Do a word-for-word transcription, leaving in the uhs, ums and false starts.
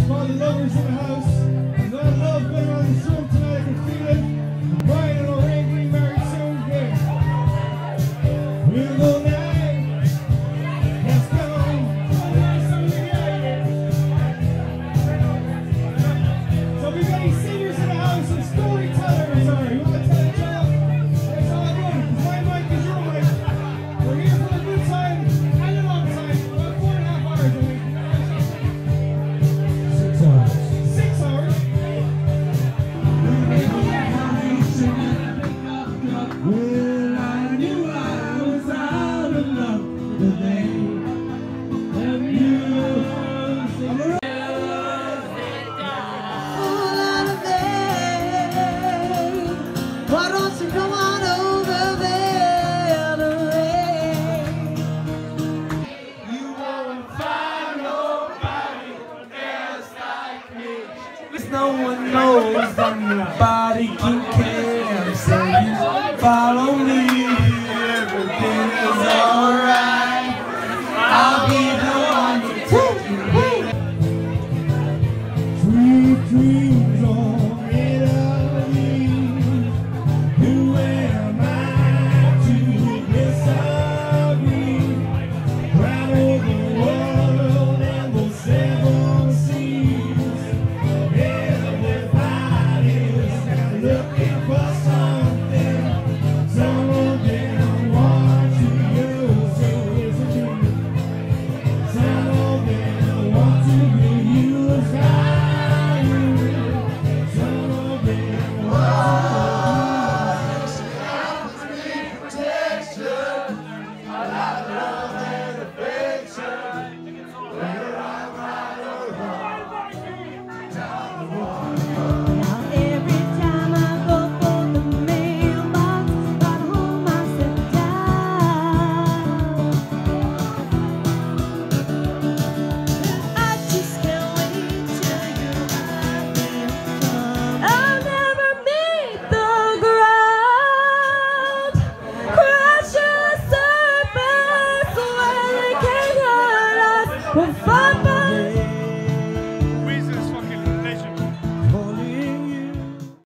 for all the lovers in the house. There's a lot of love going on in this room tonight, I can feel it. Brian and Lorraine getting married soon. Good. We'll go now. Let's go. So we got any singers in the house and storytellers, or you want to tell a joke? That's all good. My mic is your mic. We're here for a good time and a long time. About four and a half hours a week. Six hours. Six hours? Well, I knew I was out of luck the day that you Why don't you come on over there to rain? You won't find nobody else like me. No one knows that nobody can care.